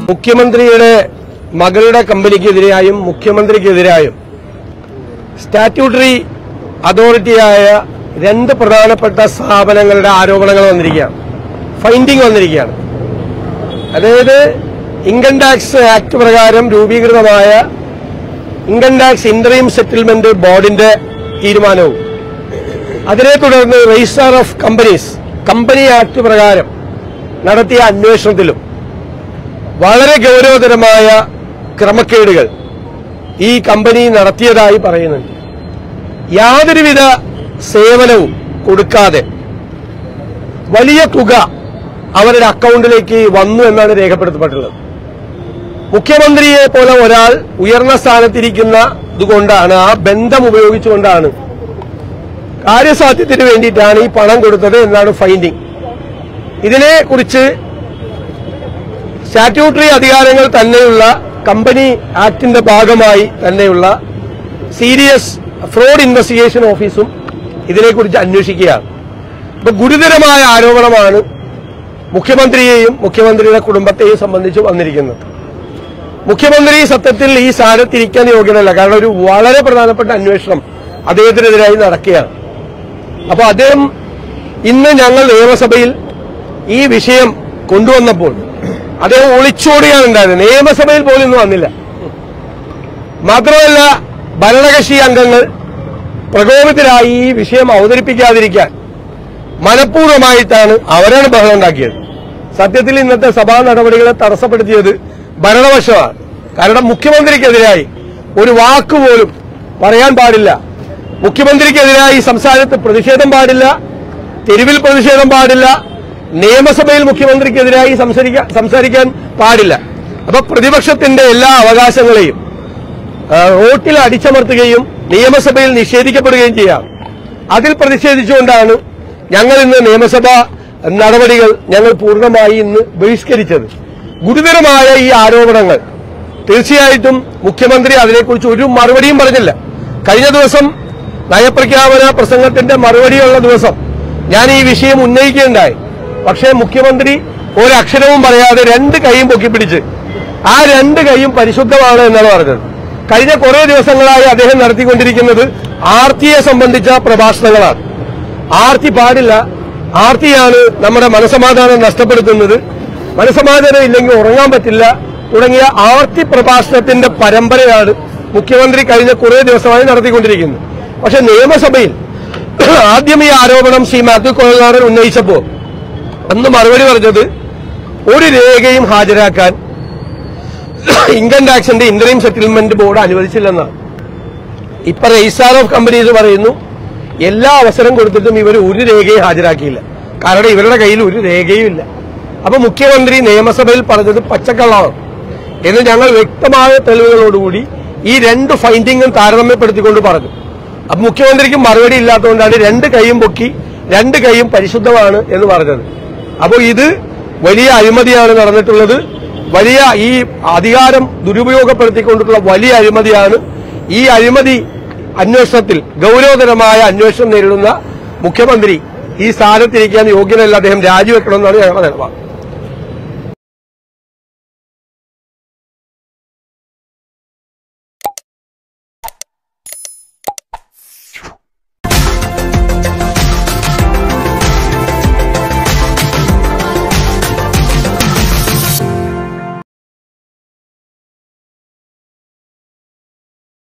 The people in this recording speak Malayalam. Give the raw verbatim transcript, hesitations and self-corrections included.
മുഖ്യമന്ത്രിയുടെ മകളുടെ കമ്പനിക്കെതിരെയും മുഖ്യമന്ത്രിക്കെതിരെയും സ്റ്റാറ്റ്യൂട്ടറി അതോറിറ്റിയായ രണ്ട് പ്രധാനപ്പെട്ട സ്ഥാപനങ്ങളുടെ ആരോപണങ്ങൾ വന്നിരിക്കുകയാണ്, ഫൈൻഡിംഗ് വന്നിരിക്കുകയാണ്. അതായത് ഇൻകം ടാക്സ് ആക്ട് പ്രകാരം രൂപീകൃതമായ ഇൻകം ടാക്സ് ഇന്ററീം സെറ്റിൽമെന്റ് ബോർഡിന്റെ തീരുമാനവും അതിനെ തുടർന്ന് registrar of companies company act പ്രകാരം നടത്തിയ അന്വേഷണത്തിലും വളരെ ഗൌരവതരമായ ക്രമക്കേടുകൾ ഈ കമ്പനി നടത്തിയതായി പറയുന്നുണ്ട്. യാതൊരുവിധ സേവനവും കൊടുക്കാതെ വലിയ തുക അവരുടെ അക്കൌണ്ടിലേക്ക് വന്നു എന്നാണ് രേഖപ്പെടുത്തപ്പെട്ടുള്ളത്. മുഖ്യമന്ത്രിയെ പോലെ ഒരാൾ ഉയർന്ന സ്ഥാനത്തിരിക്കുന്ന ഇതുകൊണ്ടാണ്, ആ ബന്ധം ഉപയോഗിച്ചുകൊണ്ടാണ് കാര്യസാധ്യത്തിന് വേണ്ടിയിട്ടാണ് ഈ പണം കൊടുത്തത് എന്നാണ് ഫൈൻഡിംഗ്. ഇതിനെക്കുറിച്ച് സ്റ്റാറ്റ്യൂട്ടറി അധികാരങ്ങൾ തന്നെയുള്ള കമ്പനി ആക്ടിന്റെ ഭാഗമായി തന്നെയുള്ള സീരിയസ് ഫ്രോഡ് ഇൻവെസ്റ്റിഗേഷൻ ഓഫീസും ഇതിനെക്കുറിച്ച് അന്വേഷിക്കുകയാണ്. ഇപ്പൊ ഗുരുതരമായ ആരോപണമാണ് മുഖ്യമന്ത്രിയെയും മുഖ്യമന്ത്രിയുടെ കുടുംബത്തെയും സംബന്ധിച്ച് വന്നിരിക്കുന്നത്. മുഖ്യമന്ത്രി സത്യത്തിൽ ഈ സ്ഥാനത്തിരിക്കാൻ യോഗ്യനല്ല, കാരണം ഒരു വളരെ പ്രധാനപ്പെട്ട അന്വേഷണം അദ്ദേഹത്തിനെതിരായി നടക്കുകയാണ്. അപ്പൊ അദ്ദേഹം ഇന്ന് ഞങ്ങൾ നിയമസഭയിൽ ഈ വിഷയം കൊണ്ടുവന്നപ്പോൾ അദ്ദേഹം ഒളിച്ചോടുകയാണ് ഉണ്ടായത്. നിയമസഭയിൽ പോലും ഇന്ന് വന്നില്ല. മാത്രമല്ല, ഭരണകക്ഷി അംഗങ്ങൾ പ്രകോപിതരായി ഈ വിഷയം അവതരിപ്പിക്കാതിരിക്കാൻ മനഃപൂർവ്വമായിട്ടാണ് അവരാണ് ബഹളം ഉണ്ടാക്കിയത്. സത്യത്തിൽ ഇന്നത്തെ സഭാ നടപടികളെ തടസ്സപ്പെടുത്തിയത് ഭരണപക്ഷമാണ്. കാരണം മുഖ്യമന്ത്രിക്കെതിരായി ഒരു വാക്കുപോലും പറയാൻ പാടില്ല, മുഖ്യമന്ത്രിക്കെതിരായി സംസ്ഥാനത്ത് പ്രതിഷേധം പാടില്ല, തെരുവിൽ പ്രതിഷേധം പാടില്ല, നിയമസഭയിൽ മുഖ്യമന്ത്രിക്കെതിരായി സംസാരിക്കാൻ പാടില്ല. അപ്പൊ പ്രതിപക്ഷത്തിന്റെ എല്ലാ അവകാശങ്ങളെയും റോട്ടിൽ അടിച്ചമർത്തുകയും നിയമസഭയിൽ നിഷേധിക്കപ്പെടുകയും ചെയ്യാം. അതിൽ പ്രതിഷേധിച്ചുകൊണ്ടാണ് ഞങ്ങൾ ഇന്ന് നിയമസഭാ നടപടികൾ ഞങ്ങൾ പൂർണ്ണമായി ഇന്ന് ബഹിഷ്കരിച്ചത്. ഗുരുതരമായ ഈ ആരോപണങ്ങൾ തീർച്ചയായിട്ടും മുഖ്യമന്ത്രി അതിനെക്കുറിച്ച് ഒരു മറുപടിയും പറഞ്ഞില്ല. കഴിഞ്ഞ ദിവസം നയപ്രഖ്യാപന പ്രസംഗത്തിന്റെ മറുപടിയുള്ള ദിവസം ഞാൻ ഈ വിഷയം ഉന്നയിക്കുകയുണ്ടായി. പക്ഷേ മുഖ്യമന്ത്രി ഒരക്ഷരവും പറയാതെ രണ്ട് കൈയും പൊക്കിപ്പിടിച്ച് ആ രണ്ട് കൈയും പരിശുദ്ധമാണ് എന്നാണ് പറഞ്ഞത്. കഴിഞ്ഞ കുറെ ദിവസങ്ങളായി അദ്ദേഹം നടത്തിക്കൊണ്ടിരിക്കുന്നത് ആർത്തിയെ സംബന്ധിച്ച പ്രഭാഷണങ്ങളാണ്. ആർത്തി പാടില്ല, ആർത്തിയാണ് നമ്മുടെ മനസമാധാനം നഷ്ടപ്പെടുത്തുന്നത്, മനസമാധാനം ഇല്ലെങ്കിൽ ഉറങ്ങാൻ പറ്റില്ല തുടങ്ങിയ ആർത്തി പ്രഭാഷണത്തിന്റെ പരമ്പരയാണ് മുഖ്യമന്ത്രി കഴിഞ്ഞ കുറെ ദിവസമായി നടത്തിക്കൊണ്ടിരിക്കുന്നത്. പക്ഷെ നിയമസഭയിൽ ആദ്യം ഈ ആരോപണം ശ്രീ മാത്യു കുഴൽനാടൻ ഉന്നയിച്ചപ്പോൾ അന്ന് മറുപടി പറഞ്ഞത് ഒരു രേഖയും ഹാജരാക്കാൻ ഇൻകം ടാക്സിന്റെ ഇന്ററീം സെറ്റിൽമെന്റ് ബോർഡ് അനുവദിച്ചില്ലെന്നാണ്. ഇപ്പൊ രജിസ്ട്രാർ ഓഫ് കമ്പനീസ് പറയുന്നു എല്ലാ അവസരം കൊടുത്തിട്ടും ഇവർ ഒരു രേഖയും ഹാജരാക്കിയില്ല, കാരണം ഇവരുടെ കയ്യിൽ ഒരു രേഖയും ഇല്ല. അപ്പൊ മുഖ്യമന്ത്രി നിയമസഭയിൽ പറഞ്ഞത് പച്ചക്കള്ളമാണ് എന്ന് ഞങ്ങൾ വ്യക്തമായ തെളിവുകളോടുകൂടി ഈ രണ്ട് ഫൈൻഡിങ്ങും താരതമ്യപ്പെടുത്തിക്കൊണ്ട് പറഞ്ഞു. അപ്പൊ മുഖ്യമന്ത്രിക്ക് മറുപടി ഇല്ലാത്തതുകൊണ്ടാണ് രണ്ട് കൈയും പൊക്കി രണ്ട് കൈയും പരിശുദ്ധമാണ് എന്ന് പറഞ്ഞത്. അപ്പോൾ ഇത് വലിയ അഴിമതിയാണ് നടന്നിട്ടുള്ളത്. വലിയ ഈ അധികാരം ദുരുപയോഗപ്പെടുത്തിക്കൊണ്ടിട്ടുള്ള വലിയ അഴിമതിയാണ്. ഈ അഴിമതി അന്വേഷണത്തിൽ ഗൌരവതരമായ അന്വേഷണം നേരിടുന്ന മുഖ്യമന്ത്രി ഈ സ്ഥാനത്തിരിക്കാൻ യോഗ്യനല്ല, അദ്ദേഹം രാജിവെക്കണമെന്നാണ് ഞങ്ങളുടെ നിലപാട്.